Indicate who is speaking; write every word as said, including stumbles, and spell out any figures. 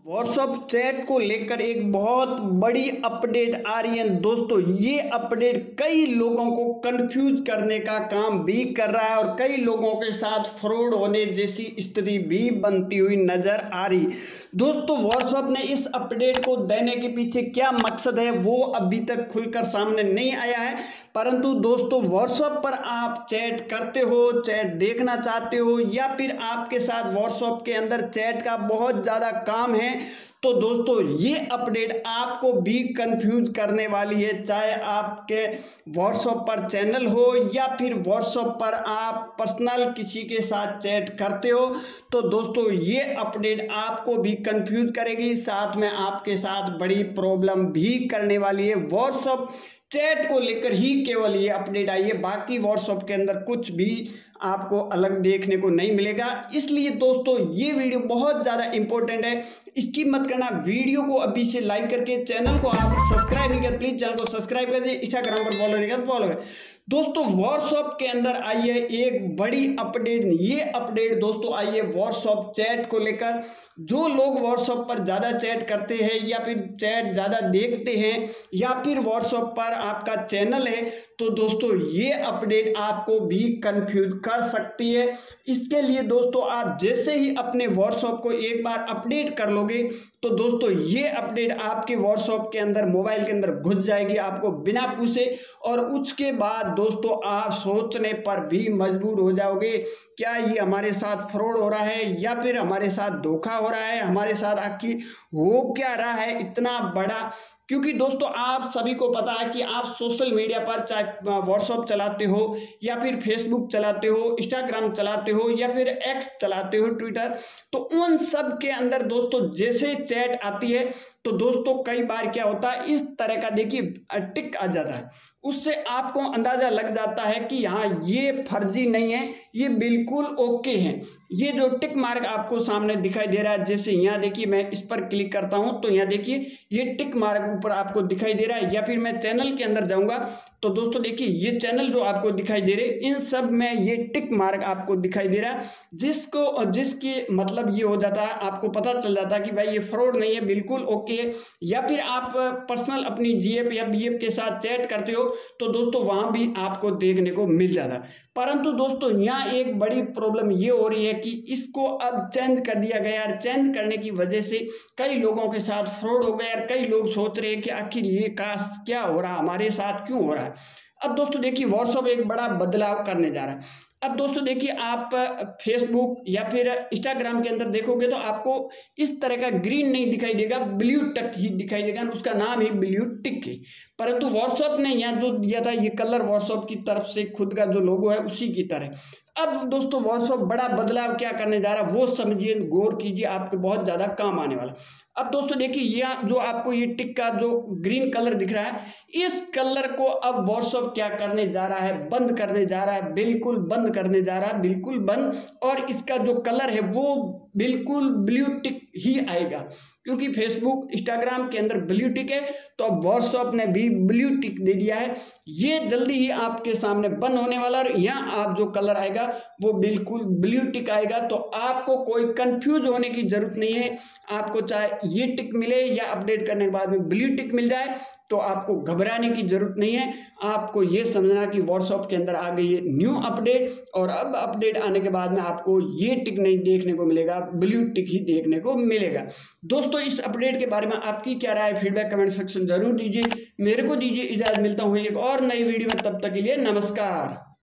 Speaker 1: WhatsApp chat को लेकर एक बहुत बड़ी अपडेट आ रही है दोस्तों। ये अपडेट कई लोगों को कंफ्यूज करने का काम भी कर रहा है और कई लोगों के साथ फ्रॉड होने जैसी स्थिति भी बनती हुई नजर आ रही। दोस्तों व्हाट्सएप ने इस अपडेट को देने के पीछे क्या मकसद है वो अभी तक खुलकर सामने नहीं आया है, परंतु दोस्तों व्हाट्सएप पर आप चैट करते हो, चैट देखना चाहते हो या फिर आपके साथ व्हाट्सएप के अंदर चैट का बहुत ज़्यादा काम है, तो दोस्तों ये अपडेट आपको भी कंफ्यूज करने वाली है। चाहे आपके व्हाट्सएप पर चैनल हो या फिर व्हाट्सएप पर आप पर्सनल किसी के साथ चैट करते हो, तो दोस्तों ये अपडेट आपको भी कंफ्यूज करेगी, साथ में आपके साथ बड़ी प्रॉब्लम भी करने वाली है। व्हाट्सएप चैट को लेकर ही केवल ये अपडेट आई है, बाकी व्हाट्सएप के अंदर कुछ भी आपको अलग देखने को नहीं मिलेगा। इसलिए दोस्तों ये वीडियो बहुत ज़्यादा इंपॉर्टेंट है, इसकी मत करना। वीडियो को अभी से लाइक करके चैनल को आप सब्सक्राइब नहीं कर, प्लीज चैनल को सब्सक्राइब कर दीजिए। इंस्टाग्राम पर फॉलो नहीं कर फॉलो कर। दोस्तों व्हाट्सएप के अंदर आई है एक बड़ी अपडेट। ये अपडेट दोस्तों आई है व्हाट्सएप चैट को लेकर। जो लोग व्हाट्सएप पर ज़्यादा चैट करते हैं या फिर चैट ज़्यादा देखते हैं या फिर व्हाट्सएप पर आपका चैनल है, तो दोस्तों ये अपडेट आपको भी कंफ्यूज कर सकती है। इसके लिए दोस्तों आप जैसे ही अपने व्हाट्सएप को एक बार अपडेट कर लोगे, तो दोस्तों ये अपडेट आपके व्हाट्सएप के अंदर मोबाइल के अंदर घुस जाएगी आपको बिना पूछे, और उसके बाद दोस्तों आप सोचने पर भी मजबूर हो जाओगे क्या ये हमारे साथ फ्रॉड हो रहा है या फिर हमारे साथ धोखा हो रहा है, हमारे साथ आखिर हो क्या रहा है इतना बड़ा। क्योंकि दोस्तों आप सभी को पता है कि आप सोशल मीडिया पर चाहे व्हाट्सएप चलाते हो या फिर फेसबुक चलाते हो, इंस्टाग्राम चलाते हो या फिर एक्स चलाते हो, ट्विटर, तो उन सब के अंदर दोस्तों जैसे चैट आती है तो दोस्तों कई बार क्या होता है, इस तरह का देखिए टिक आ जाता है, उससे आपको अंदाजा लग जाता है कि यहाँ ये फर्जी नहीं है, ये बिल्कुल ओके है। ये जो टिक मार्क आपको सामने दिखाई दे रहा है, जैसे यहाँ देखिए मैं इस पर क्लिक करता हूँ तो यहाँ देखिए ये टिक मार्क ऊपर आपको दिखाई दे रहा है, या फिर मैं चैनल के अंदर जाऊँगा तो दोस्तों देखिए ये चैनल जो आपको दिखाई दे रहे इन सब में ये टिक मार्क आपको दिखाई दे रहा है, जिसको जिसकी मतलब ये हो जाता है, आपको पता चल जाता है कि भाई ये फ्रॉड नहीं है, बिल्कुल ओके है। या फिर आप पर्सनल अपनी जीएफ या बीएफ के साथ चैट करते हो तो दोस्तों वहां भी आपको देखने को मिल जाता है। परंतु दोस्तों यहाँ एक बड़ी प्रॉब्लम ये हो रही है कि इसको अब चेंज कर दिया गया है। चेंज करने की वजह से कई लोगों के साथ फ्रॉड हो गया और कई लोग सोच रहे हैं कि आखिर ये काश क्या हो रहा है, हमारे साथ क्यों हो रहा है। अब दोस्तों देखिए व्हाट्सएप एक बड़ा बदलाव करने जा रहा है। अब दोस्तों देखिए आप फेसबुक या फिर इंस्टाग्राम के अंदर देखोगे तो आपको इस तरह का ग्रीन नहीं दिखाई देगा, ब्लू टिक ही दिखाई देगा, उसका नाम ही ब्लू टिक है। परंतु व्हाट्सएप ने यहाँ जो दिया था ये कलर व्हाट्सएप की तरफ से खुद का जो लोगो है उसी की तरह। अब दोस्तों व्हाट्सएप बड़ा बदलाव क्या करने जा रहा है वो समझिए, गौर कीजिए, आपके बहुत ज़्यादा काम आने वाला। अब दोस्तों देखिए यह जो आपको ये टिक का जो ग्रीन कलर दिख रहा है, इस कलर को अब व्हाट्सएप क्या करने जा रहा है, बंद करने जा रहा है, बिल्कुल बंद करने जा रहा है, बिल्कुल बंद। और इसका जो कलर है वो बिल्कुल ब्लू टिक ही आएगा, क्योंकि फेसबुक इंस्टाग्राम के अंदर ब्लू टिक है तो अब व्हाट्सएप ने भी ब्लू टिक दे दिया है। ये जल्दी ही आपके सामने बंद होने वाला है। यहाँ आप जो कलर आएगा वो बिल्कुल ब्लू टिक आएगा, तो आपको कोई कंफ्यूज होने की जरूरत नहीं है। आपको चाहे ये टिक मिले या अपडेट करने के बाद में ब्लू टिक मिल जाए तो आपको घबराने की जरूरत नहीं है। आपको ये समझना कि व्हाट्सएप के अंदर आ गई है न्यू अपडेट, और अब अपडेट आने के बाद में आपको ये टिक नहीं देखने को मिलेगा, ब्लू टिक ही देखने को मिलेगा। दोस्तों इस अपडेट के बारे में आपकी क्या राय, फीडबैक कमेंट सेक्शन जरूर दीजिए। मेरे को दीजिए इजाजत, मिलता हूँ एक और नई वीडियो में, तब तक के लिए नमस्कार।